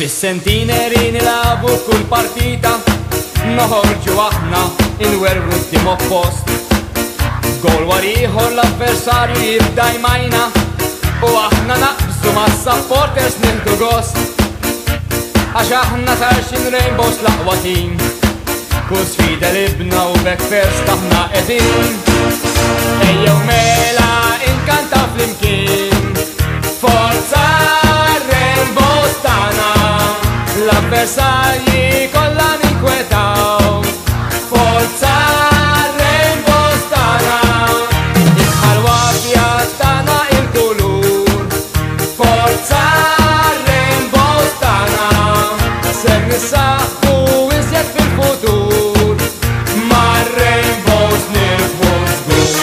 Is-sentineri nilabu kull partita, noħorġu aħna inwerru t-tim oppost. Gol war ieħor l-avversarju jibda jmajna u aħna naqbżu ma' supporters nieħdu gost. Għax aħna tarxin Rainbows l-aqwa tim, kull sfida libna u bekk fers taħna qegħdin. Ejjew mela inkantaw flimkien, forza Rainbows tagħna, l-avversarji kollha ninkwetaw. Forza Rainbows tagħna, il-ħalwa abjad tagħna il-kulur. Forza Rainbows tagħna, ser nissaħħu iżjed fil-futur, mar-Rainbows nirfu żgur.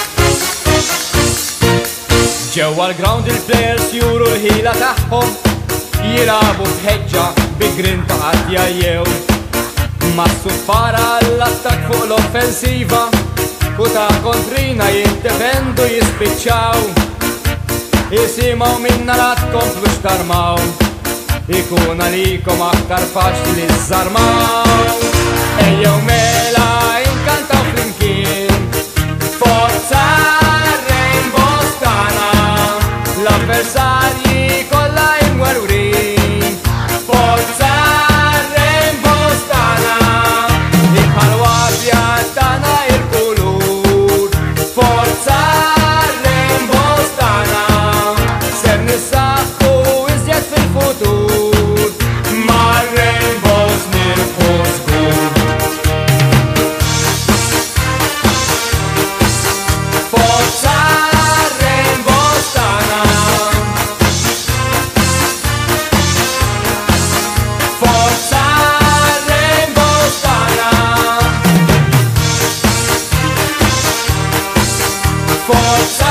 Ġewwa l-ground il-players juru l-ħila tagħhom, jirabu bħeġġa bi grinta għadja jew. Massu fara l-attak fuq l-offensiva u ta' kontrina jiddefendu jispiċċaw. Isimaw minna la tkomplu xtarmaw, ikun għalikom aktar faċli zzarmaw. Ejjew mela inkantaw flimkien, forza Rainbows tagħna, l-avversarji kollha imwerwrin. Forza Rainbows tagħna, il-ħalwa abjad tagħna il-kulur. Forza Rainbows tagħna, ser nissaħħu iżjed fil-futur, mar-Rainbows nirfu żgur. Forza Rainbows tagħna, forza Rainbows tagħna, forza